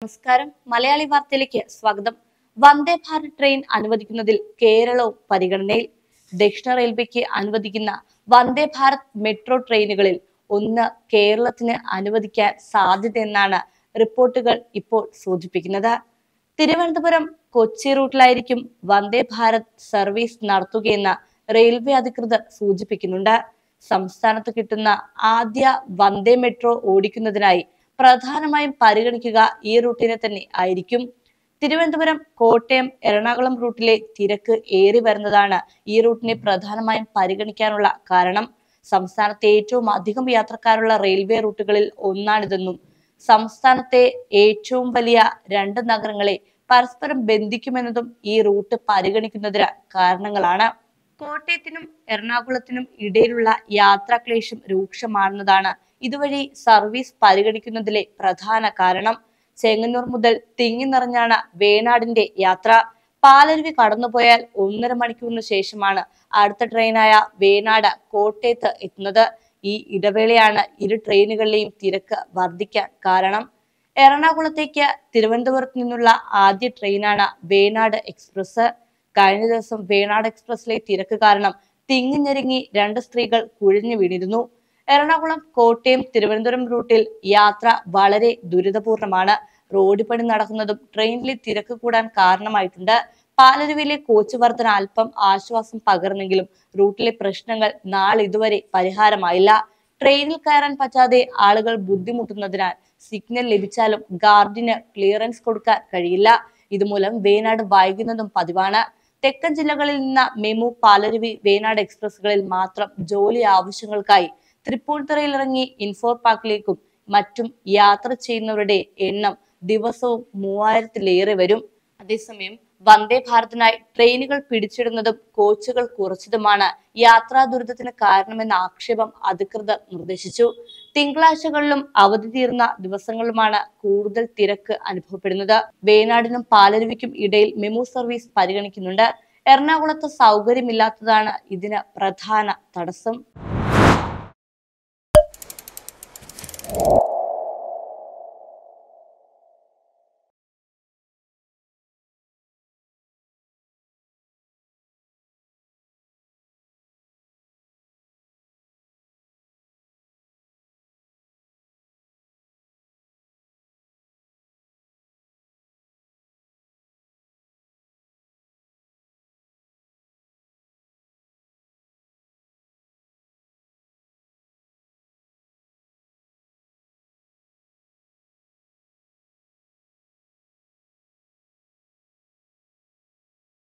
നമസ്കാരം. മലയാളി വാർത്തയിലേക്ക് സ്വാഗതം. വന്ദേ ഭാരത് ട്രെയിൻ അനുവദിക്കുന്നതിൽ കേരളവും പരിഗണനയിൽ. ദക്ഷിണ റെയിൽവേക്ക് അനുവദിക്കുന്ന വന്ദേ ഭാരത് മെട്രോ ട്രെയിനുകളിൽ ഒന്ന് കേരളത്തിന് അനുവദിക്കാൻ സാധ്യതയെന്നാണ് റിപ്പോർട്ടുകൾ ഇപ്പോൾ സൂചിപ്പിക്കുന്നത്. തിരുവനന്തപുരം കൊച്ചി റൂട്ടിലായിരിക്കും വന്ദേ ഭാരത് സർവീസ് നടത്തുകയെന്ന് റെയിൽവേ അധികൃതർ സൂചിപ്പിക്കുന്നുണ്ട്. സംസ്ഥാനത്ത് കിട്ടുന്ന ആദ്യ വന്ദേ മെട്രോ ഓടിക്കുന്നതിനായി പ്രധാനമായും പരിഗണിക്കുക ഈ റൂട്ടിനെ തന്നെ ആയിരിക്കും. തിരുവനന്തപുരം, കോട്ടയം, എറണാകുളം റൂട്ടിലെ തിരക്ക് ഏറി വരുന്നതാണ് ഈ റൂട്ടിനെ പ്രധാനമായും പരിഗണിക്കാനുള്ള കാരണം. സംസ്ഥാനത്തെ ഏറ്റവും അധികം യാത്രക്കാരുള്ള റെയിൽവേ റൂട്ടുകളിൽ ഒന്നാണിതെന്നും സംസ്ഥാനത്തെ ഏറ്റവും വലിയ രണ്ട് നഗരങ്ങളെ പരസ്പരം ബന്ധിക്കുമെന്നതും ഈ റൂട്ട് പരിഗണിക്കുന്നതിന് കാരണങ്ങളാണ്. കോട്ടയത്തിനും എറണാകുളത്തിനും ഇടയിലുള്ള യാത്രാക്ലേശം രൂക്ഷമാണെന്നതാണ് ഇതുവഴി സർവീസ് പരിഗണിക്കുന്നതിലെ പ്രധാന കാരണം. ചെങ്ങന്നൂർ മുതൽ തിങ്ങി നിറഞ്ഞാണ് വേണാടിന്റെ യാത്ര. പാലരുവി കടന്നുപോയാൽ 1.5 മണിക്കൂറിന് ശേഷമാണ് അടുത്ത ട്രെയിനായ വേണാട് കോട്ടയത്ത് എത്തുന്നത്. ഈ ഇടവേളയാണ് ഇരു ട്രെയിനുകളിലെയും തിരക്ക് വർദ്ധിക്കാൻ കാരണം. എറണാകുളത്തേക്ക് തിരുവനന്തപുരത്ത് നിന്നുള്ള ആദ്യ ട്രെയിനാണ് വേണാട് എക്സ്പ്രസ്. കഴിഞ്ഞ ദിവസം വേണാട് എക്സ്പ്രസിലെ തിരക്ക് കാരണം തിങ്ങിഞ്ഞെരുങ്ങി 2 സ്ത്രീകൾ കുഴിഞ്ഞു വീണിരുന്നു. എറണാകുളം, കോട്ടയം, തിരുവനന്തപുരം റൂട്ടിൽ യാത്ര വളരെ ദുരിതപൂർണമാണ്. റോഡ് പണി നടക്കുന്നതും ട്രെയിനിലെ തിരക്ക് കൂടാൻ കാരണമായിട്ടുണ്ട്. പാലരുവിയിലെ കോച്ച് വർധന അല്പം ആശ്വാസം പകർന്നെങ്കിലും റൂട്ടിലെ പ്രശ്നങ്ങൾ നാളിതുവരെ പരിഹാരമായില്ല. ട്രെയിനിൽ കയറാൻ പറ്റാതെ ആളുകൾ ബുദ്ധിമുട്ടുന്നതിനാൽ സിഗ്നൽ ലഭിച്ചാലും ഗാർഡിന് ക്ലിയറൻസ് കൊടുക്കാൻ കഴിയില്ല. ഇതുമൂലം വേണാട് വൈകുന്നതും പതിവാണ്. തെക്കൻ ജില്ലകളിൽ നിന്ന് മെമു, പാലരുവി, വേണാട് എക്സ്പ്രസുകളിൽ മാത്രം ജോലി ആവശ്യങ്ങൾക്കായി തൃപ്പൂണിത്തുറയിൽ ഇറങ്ങി ഇൻഫോർ പാർക്കിലേക്കും മറ്റും യാത്ര ചെയ്യുന്നവരുടെ എണ്ണം ദിവസവും 3000-ലേറെ വരും. അതേസമയം വന്ദേ ഭാരതിനായി ട്രെയിനുകൾ പിടിച്ചിടുന്നതും കോച്ചുകൾ കുറച്ചതുമാണ് യാത്രാ ദുരിതത്തിന് കാരണമെന്ന ആക്ഷേപം അധികൃതർ നിർദ്ദേശിച്ചു. തിങ്കളാഴ്ചകളിലും അവധി തീർന്ന ദിവസങ്ങളിലുമാണ് കൂടുതൽ തിരക്ക് അനുഭവപ്പെടുന്നത്. വേണാടിനും പാലരുവിക്കും ഇടയിൽ മെമു സർവീസ് പരിഗണിക്കുന്നുണ്ട്. എറണാകുളത്ത് സൗകര്യമില്ലാത്തതാണ് ഇതിന് പ്രധാന തടസ്സം.